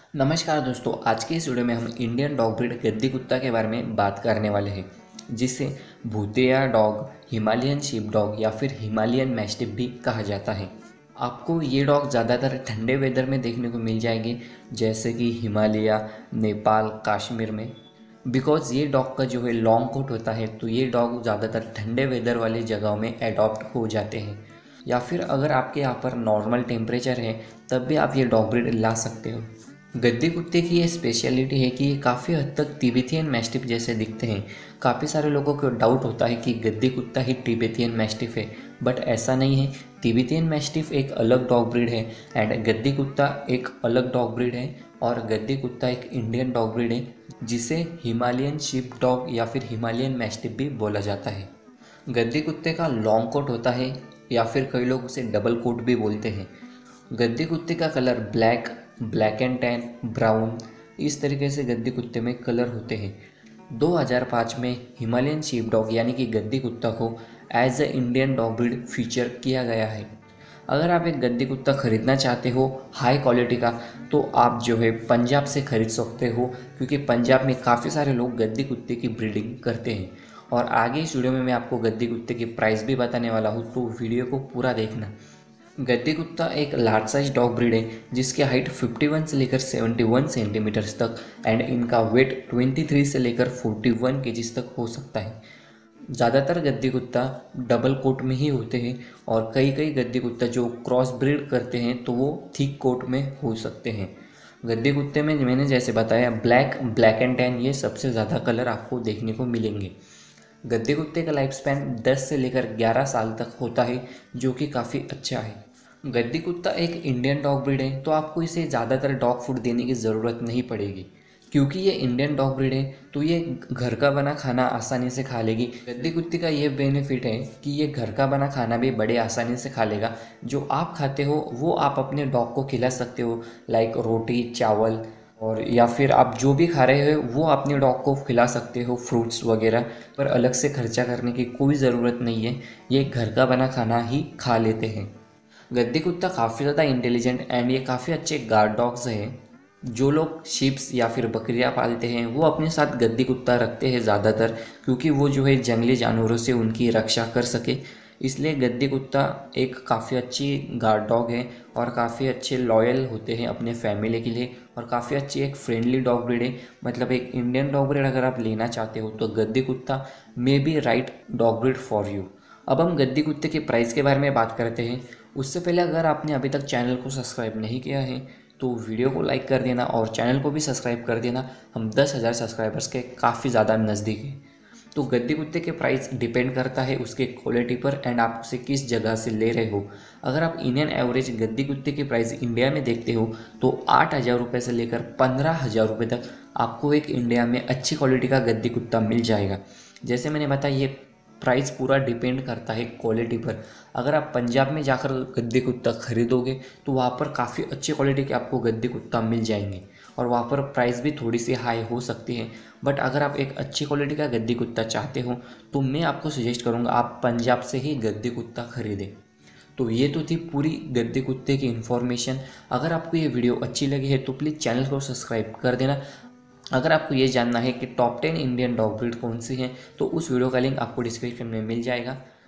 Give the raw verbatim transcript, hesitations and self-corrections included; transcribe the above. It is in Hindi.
नमस्कार दोस्तों, आज के इस वीडियो में हम इंडियन डॉग ब्रीड गद्दी कुत्ता के बारे में बात करने वाले हैं, जिसे भूतिया डॉग, हिमालयन शीप डॉग या फिर हिमालयन मैस्टिफ भी कहा जाता है। आपको ये डॉग ज़्यादातर ठंडे वेदर में देखने को मिल जाएंगे, जैसे कि हिमालय, नेपाल, कश्मीर में। बिकॉज़ ये डॉग का जो है लॉन्ग कोट होता है, तो ये डॉग ज़्यादातर ठंडे वेदर वाली जगहों में अडॉप्ट हो जाते हैं। या फिर अगर आपके यहाँ पर नॉर्मल टेम्परेचर है, तब भी आप ये डॉग ब्रीड ला सकते हो। गद्दी कुत्ते की ये स्पेशलिटी है कि ये काफ़ी हद तक तिबेतियन मैस्टिफ जैसे दिखते हैं। काफ़ी सारे लोगों को डाउट होता है कि गद्दी कुत्ता ही तिबेतियन मैस्टिफ है, बट ऐसा नहीं है। तिबेतियन मैस्टिफ एक अलग डॉग ब्रीड है एंड गद्दी कुत्ता एक अलग डॉग ब्रीड है, और गद्दी कुत्ता एक इंडियन डॉग ब्रीड है जिसे हिमालयन शीप डॉग या फिर हिमालयन मैस्टिफ भी बोला जाता है। गद्दी कुत्ते का लॉन्ग कोट होता है, या फिर कई लोग उसे डबल कोट भी बोलते हैं। गद्दी कुत्ते का colour black, black and tan, brown, इस तरीके से गद्दी कुत्ते में कलर होते हैं। दो हज़ार पाँच में हिमालयन शीप डॉग यानी कि गद्दी कुत्ता को as a Indian dog breed feature किया गया है। अगर आप एक गद्दी कुत्ता खरीदना चाहते हो हाई क्वालिटी का, तो आप जो है पंजाब से खरीद सकते हो, क्योंकि पंजाब में काफ़ी सारे लोग गद्दी कुत्ते की ब्रीडिंग करते हैं। और आगे इस वीडियो में मैं आपको गद्दी कुत्ते की प्राइस भी बताने वाला हूँ, तो वीडियो को पूरा देखना। गद्दी कुत्ता एक लार्ज साइज डॉग ब्रीड है जिसकी हाइट इक्यावन से लेकर इकहत्तर सेंटीमीटर्स तक एंड इनका वेट तेईस से लेकर इकतालीस केजीज तक हो सकता है। ज़्यादातर गद्दी कुत्ता डबल कोट में ही होते हैं, और कई कई गद्दी कुत्ता जो क्रॉस ब्रीड करते हैं तो वो थिक कोट में हो सकते हैं। गद्दी कुत्ते में मैंने जैसे बताया ब्लैक, ब्लैक एंड टैन, ये सबसे ज़्यादा कलर आपको देखने को मिलेंगे। गद्दी कुत्ते का लाइफ स्पैन दस से लेकर ग्यारह साल तक होता है, जो कि काफ़ी अच्छा है। गद्दी कुत्ता एक इंडियन डॉग ब्रीड है, तो आपको इसे ज़्यादातर डॉग फूड देने की ज़रूरत नहीं पड़ेगी, क्योंकि ये इंडियन डॉग ब्रीड है तो ये घर का बना खाना आसानी से खा लेगी। गद्दी कुत्ते का ये बेनिफिट है कि ये घर का बना खाना भी बड़े आसानी से खा लेगा। जो आप खाते हो वो आप अपने डॉग को खिला सकते हो, लाइक रोटी, चावल, और या फिर आप जो भी खा रहे हो वो अपने डॉग को खिला सकते हो, फ्रूट्स वगैरह। पर अलग से खर्चा करने की कोई ज़रूरत नहीं है, ये घर का बना खाना ही खा लेते हैं। गद्दी कुत्ता काफ़ी ज़्यादा इंटेलिजेंट एंड ये काफ़ी अच्छे गार्ड डॉग्स हैं। जो लोग शिप्स या फिर बकरियां पालते हैं वो अपने साथ गद्दी कुत्ता रखते हैं ज़्यादातर, क्योंकि वो जो है जंगली जानवरों से उनकी रक्षा कर सके। इसलिए गद्दी कुत्ता एक काफ़ी अच्छी गार्ड डॉग है और काफ़ी अच्छे लॉयल होते हैं अपने फैमिली के लिए, और काफ़ी अच्छी एक फ्रेंडली डॉग ब्रीड है। मतलब एक इंडियन डॉग ब्रीड अगर आप लेना चाहते हो तो गद्दी कुत्ता may be right dog breed for you. अब हम गद्दी कुत्ते के प्राइस के बारे में बात करते हैं। उससे पहले अगर आपने अभी तक चैनल को सब्सक्राइब नहीं किया है तो वीडियो को लाइक कर देना और चैनल को भी सब्सक्राइब कर देना। हम दस हज़ार सब्सक्राइबर्स के काफ़ी ज़्यादा नज़दीक हैं। तो गद्दी कुत्ते के प्राइस डिपेंड करता है उसके क्वालिटी पर एंड आप उसे किस जगह से ले रहे हो। अगर आप इंडियन एवरेज गद्दी कुत्ते की प्राइस इंडिया में देखते हो तो आठ हज़ार रुपये से लेकर पंद्रह हज़ार रुपये तक आपको एक इंडिया में अच्छी क्वालिटी का गद्दी कुत्ता मिल जाएगा। जैसे मैंने बताया, ये प्राइस पूरा डिपेंड करता है क्वालिटी पर। अगर आप पंजाब में जाकर गद्दी कुत्ता खरीदोगे तो वहाँ पर काफ़ी अच्छी क्वालिटी के आपको गद्दी कुत्ता मिल जाएंगे, और वहाँ पर प्राइस भी थोड़ी सी हाई हो सकती है। बट अगर आप एक अच्छी क्वालिटी का गद्दी कुत्ता चाहते हो तो मैं आपको सजेस्ट करूँगा आप पंजाब से ही गद्दी कुत्ता खरीदें। तो ये तो थी पूरी गद्दी कुत्ते की इन्फॉर्मेशन। अगर आपको ये वीडियो अच्छी लगी है तो प्लीज़ चैनल को सब्सक्राइब कर देना। अगर आपको ये जानना है कि top ten Indian dog breed कौन सी हैं तो उस वीडियो का लिंक आपको डिस्क्रिप्शन में मिल जाएगा।